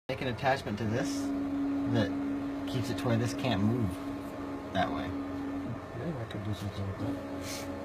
Make an attachment to this that keeps it to where this can't move that way. Yeah, I could do something like that.